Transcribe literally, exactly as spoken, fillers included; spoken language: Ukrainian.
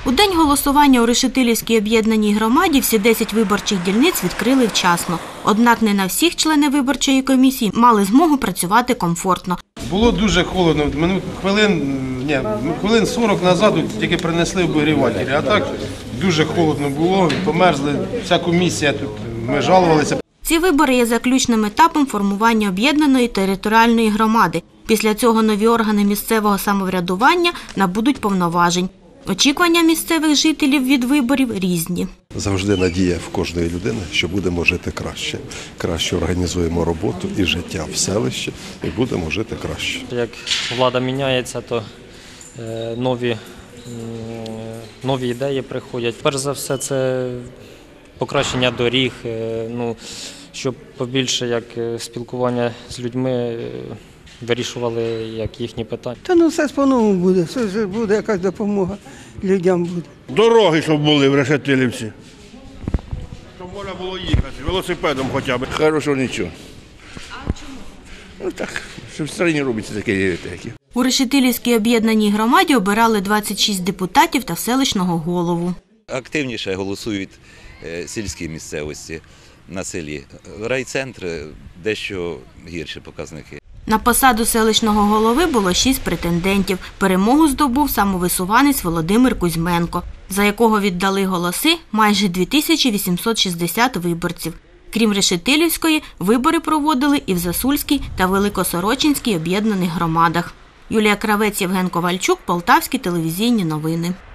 У день голосування у Решетилівській об'єднаній громаді всі десять виборчих дільниць відкрили вчасно. Однак не на всіх члени виборчої комісії мали змогу працювати комфортно. Було дуже холодно. Хвилин, ні, хвилин сорок назад тільки принесли обігрівателі, а так дуже холодно було, померзли, вся комісія тут, ми жалувалися. Ці вибори є заключним етапом формування об'єднаної територіальної громади. Після цього нові органи місцевого самоврядування набудуть повноважень. Очікування місцевих жителів від виборів різні. Завжди надія в кожної людини, що будемо жити краще. Краще організуємо роботу і життя в селищі, і будемо жити краще. Як влада міняється, то нові, нові ідеї приходять. Перш за все, це покращення доріг, ну, щоб побільше як спілкування з людьми вирішували як їхні питання. Та ну все по-новому буде, все ж буде якась допомога людям буде. Дороги, щоб були в Решетилівці. Щоб можна було їхати, велосипедом хоча б. Хорошого нічого. А чому? Ну так, що в країні робиться таке. У Решетилівській об'єднаній громаді обирали двадцять шість депутатів та селищного голову. Активніше голосують сільські місцевості на селі. Райцентри дещо гірші показники. На посаду селищного голови було шість претендентів. Перемогу здобув самовисуванець Володимир Кузьменко, за якого віддали голоси майже дві тисячі вісімсот шістдесят виборців. Крім Решетилівської, вибори проводили і в Засульській та Великосорочинській об'єднаних громадах. Юлія Кравець, Євген Ковальчук, Полтавські телевізійні новини.